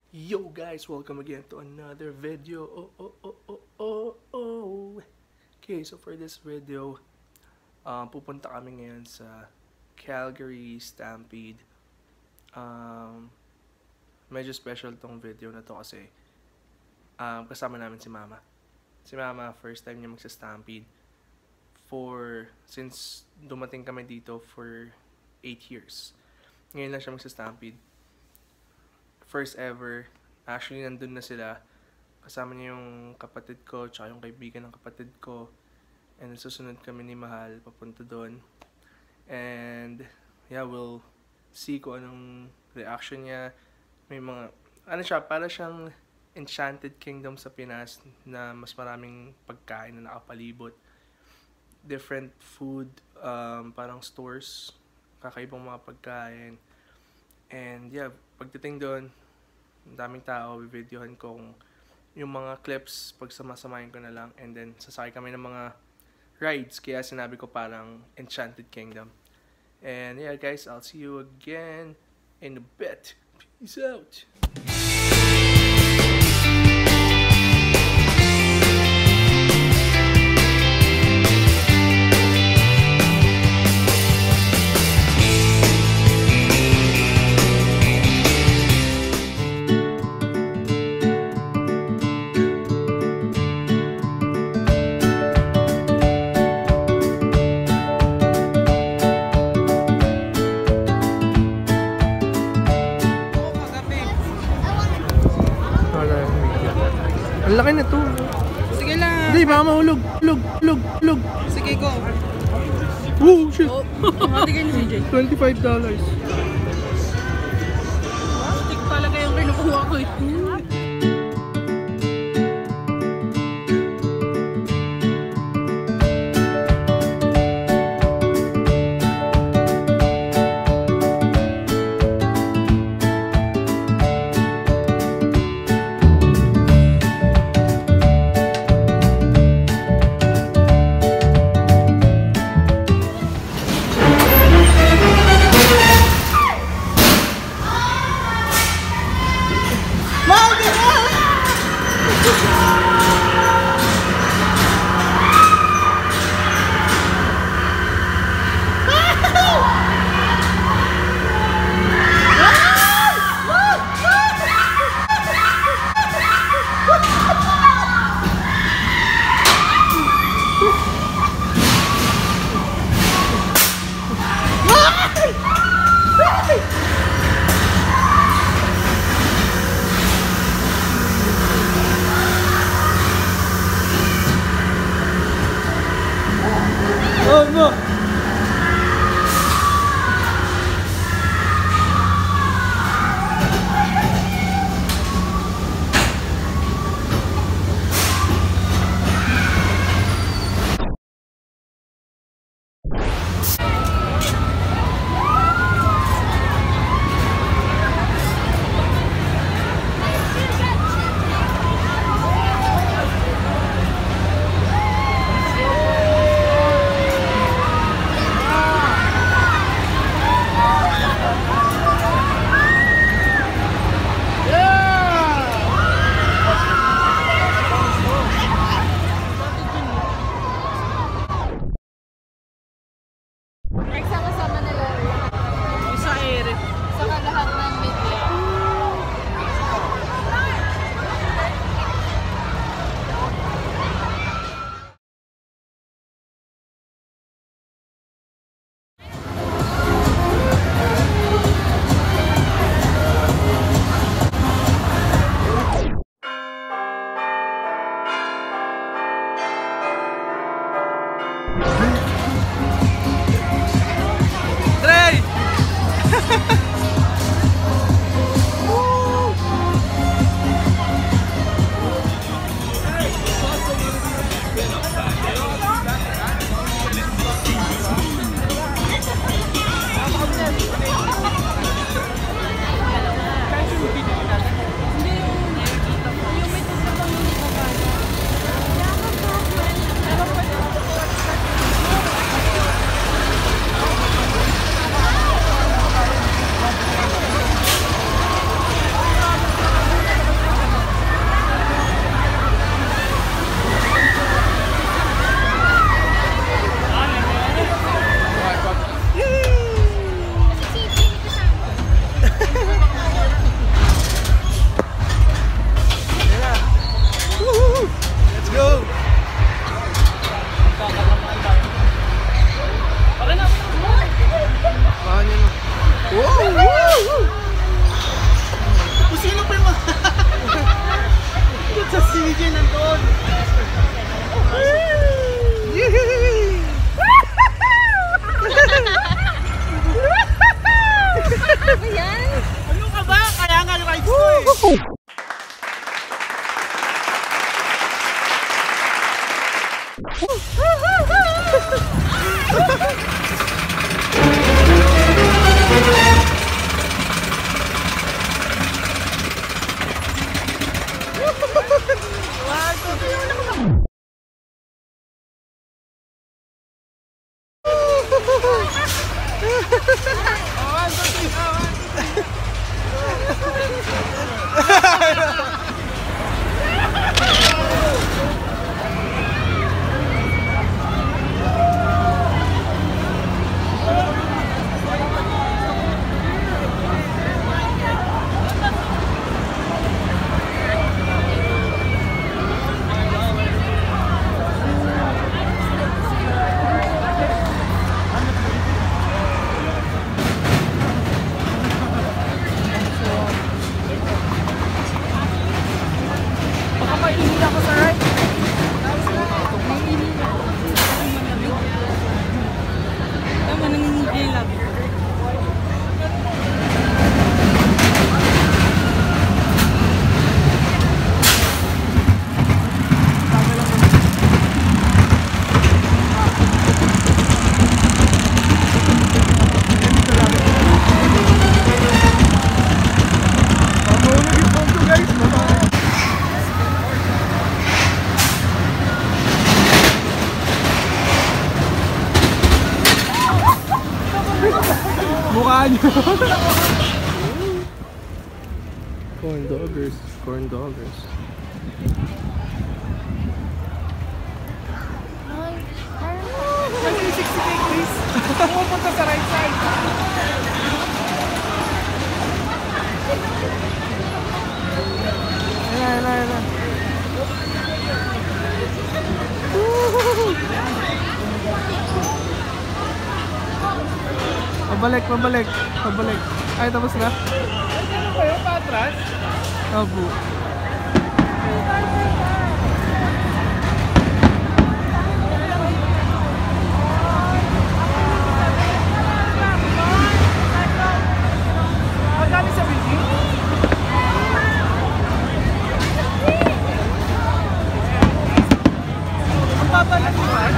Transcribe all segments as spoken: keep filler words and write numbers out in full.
Yo guys, welcome again to another video. Oh, oh, oh, oh, oh, oh. Okay, so for this video, um, pupunta kami ngayon sa Calgary Stampede. Um, medyo special tong video na to kasi um, kasama namin si Mama. Si Mama, first time niya magsa-Stampede. For, since dumating kami dito for eight years. Ngayon lang siya magsa-Stampede. First ever, actually nandun na sila, kasama niya yung kapatid ko, tsaka yung kaibigan ng kapatid ko, and susunod kami ni Mahal papunta doon. And yeah, we'll see kung anong reaction niya. May mga, ano siya, para siyang Enchanted Kingdom sa Pinas na mas maraming pagkain na nakapalibot. Different food, um, parang stores, kakaibang mga pagkain. And yeah, pagdating doon, daming tao, videohan ko kung yung mga clips, pagsamasamahin ko na lang, and then sasakay kami ng mga rides, kaya sinabi ko parang Enchanted Kingdom. And yeah guys, I'll see you again in a bit. Peace out! Ang laki na to. Sige lang. Hindi, baka mahulog. Hulog, hulog, hulog. Sige, go. Oh, shit. Oh, matigay ni C J. twenty-five dollars. Stick talaga yung kinukuha ko eh. Sa sige nandun. Yan. Ano ka ba? Kaya nga rides ko eh. Mukha nyo. Corn doggers. Corn doggers. three sixty degrees. Pumupunta sa right side. Ayan, ayan, ayan. Pabalik, pabalik, pabalik. Ay, tapos na. Ano ba yun? Patras? Tabu. Ang dami sa building? Ang baba na naman?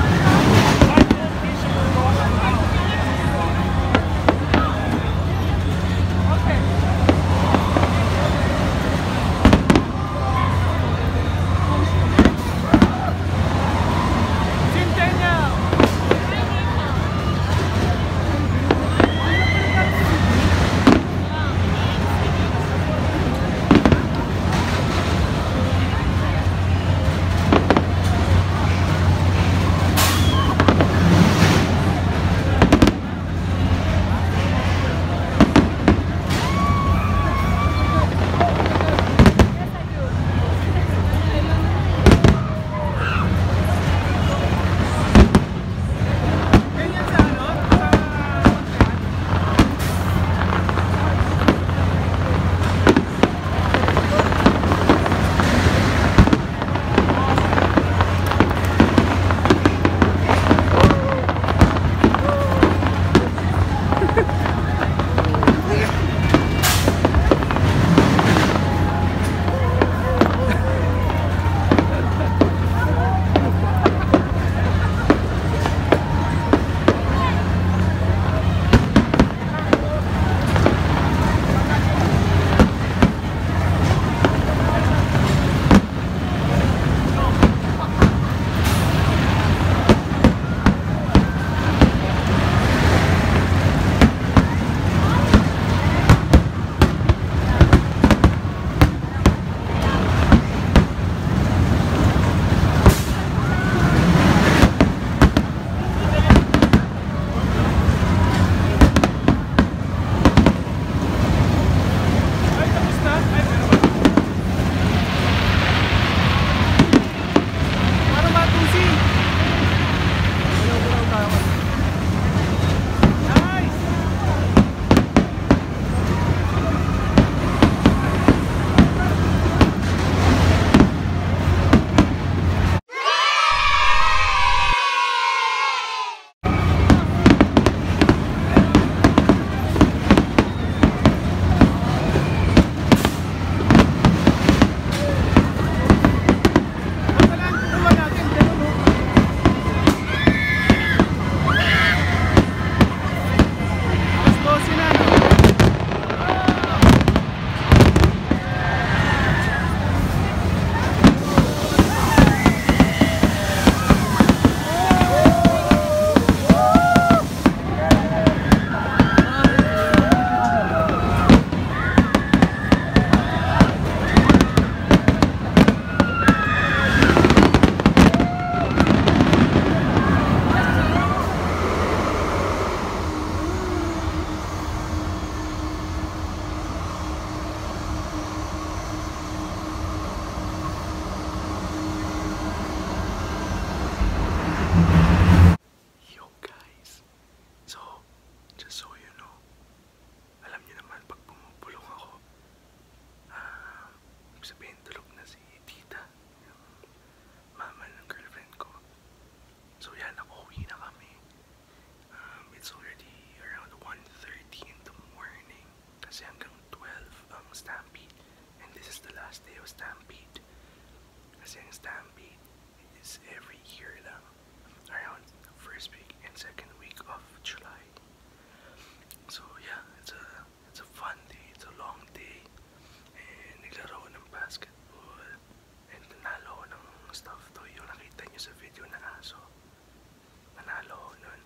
Stampede. Kasi ang Stampede is every year lang, around the first week and second week of July. So yeah, it's a it's a fun day, it's a long day, and naglaro ng basketball, and nanalo ng stuffed toy. Yung nakita nyo sa video na aso, nanalo ako nun.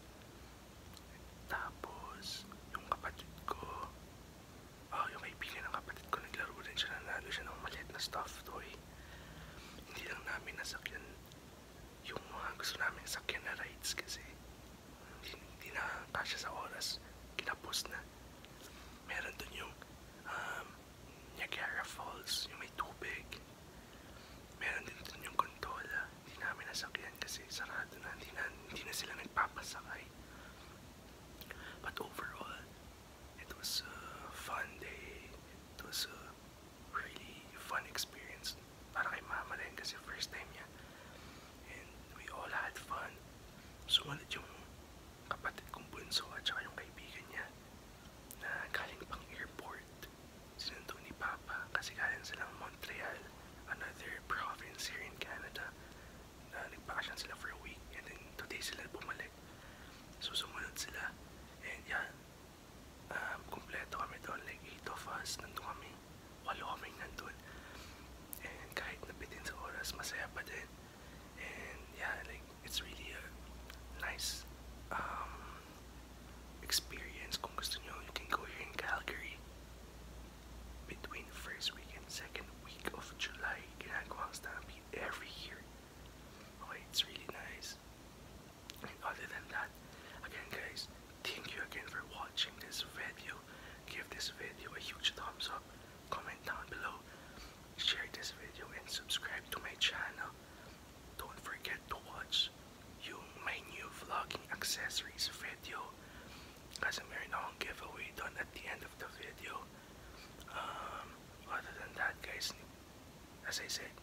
Tapos, yung kapatid ko, oh, yung kaibigan ng kapatid ko, naglaro din siya, nanalo siya ng maliit na stuffed toy. Hindi lang namin nasakyan yung mga gusto namin sakyan na rides kasi hindi, hindi na kasya sa oras, kinapos na. Meron dun yung um, Niagara Falls, yung may tubig. Meron din dun yung gondola, hindi namin nasakyan kasi sarado na, hindi na, hindi na sila nagpapasakay. But overall, it was a fun day. It was a really fun experience. Para kay mama rin kasi first time niya. And we all had fun. Sumunod yung kapatid kong bunso at saka yung kaibigan niya na galing pang airport. Sinundo ni Papa kasi galing silang Montreal, another province here in Canada. Na nagbakasyon sila for a week and then today sila bumalik. So sumunod sila. And yeah, um, kumpleto kami doon, like eight of us, nandun kami, walo kaming nandun. And kahit napitin sa oras, masaya pa din. And yeah, like, it's really a nice um, experience. Kung gusto nyo, you can go here in Calgary. Between first week and second week of July, ginagawa ang Stampede every year. Okay, it's really nice. And other than that, again guys, thank you again for watching this video. Give this video a huge thumbs up, comment down below, share this video, and subscribe to my channel. Don't forget to watch yung my new vlogging accessories video kasi meron akong giveaway done at the end of the video. Um, other than that guys, as I said,